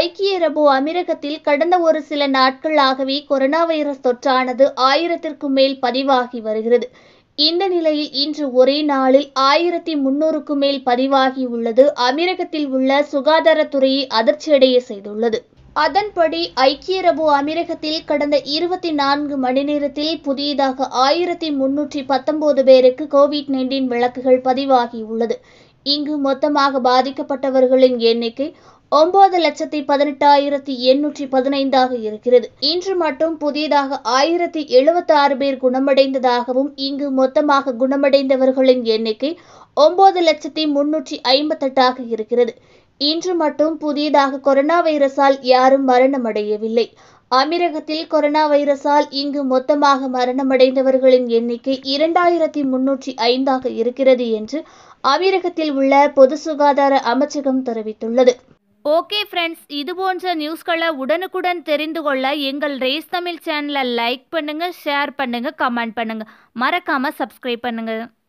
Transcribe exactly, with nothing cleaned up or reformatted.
ஐக்கிய அரபு அமீரகத்தில் கடந்த ஒரு சில நாட்களாகவே கொரோனா வைரஸ் தொற்றானது ஆயிரத்திற்கும் மேல் பதிவாகி வருகிறது. இந்த நிலையில் இன்று ஒரே நாளில் ஆயிரத்தி முன்னூறுக்கும் மேல் பதிவாகி உள்ளது அமீரகத்தில் உள்ள சுகாதாரத்துறையை அதிர்ச்சியடைய செய்துள்ளது. அதன்படி ஐக்கிய அரபு அமீரகத்தில் கடந்த இருபத்தி நான்கு மணி நேரத்தில் புதியதாக ஆயிரத்தி முன்னூற்றி பத்தொன்பது பேருக்கு கோவிட் நைன்டீன் வழக்குகள் பதிவாகியுள்ளது. இங்கு மொத்தமாக பாதிக்கப்பட்டவர்களின் எண்ணிக்கை ஒன்பது லட்சத்தி பதினெட்டாயிரத்தி எண்ணூற்றி பதினைந்தாக இருக்கிறது. இன்று மட்டும் புதியதாக ஆயிரத்தி எழுபத்தி ஆறு பேர் குணமடைந்ததாகவும் இங்கு மொத்தமாக குணமடைந்தவர்களின் எண்ணிக்கை ஒன்பது லட்சத்தி முன்னூற்றி ஐம்பத்தெட்டாக இருக்கிறது. இன்று மட்டும் புதியதாக கொரோனா வைரஸால் யாரும் மரணமடையவில்லை. அமீரகத்தில் கொரோனா வைரஸால் இங்கு மொத்தமாக மரணமடைந்தவர்களின் எண்ணிக்கை இரண்டாயிரத்தி முன்னூற்றி ஐந்தாக இருக்கிறது என்று அமீரகத்தில் உள்ள பொது சுகாதார அமைச்சகம் தெரிவித்துள்ளது. ஓகே ஃப்ரெண்ட்ஸ், இது போன்ற நியூஸ்களை உடனுக்குடன் தெரிந்து கொள்ள எங்கள் ரேஸ் தமிழ் சேனலை லைக் பண்ணுங்க, ஷேர் பண்ணுங்க, கமெண்ட் பண்ணுங்க, மறக்காம சப்ஸ்கிரைப் பண்ணுங்க.